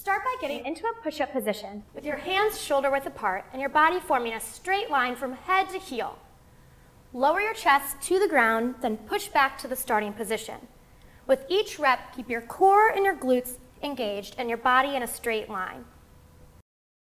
Start by getting into a push-up position with your hands shoulder-width apart and your body forming a straight line from head to heel. Lower your chest to the ground, then push back to the starting position. With each rep, keep your core and your glutes engaged and your body in a straight line.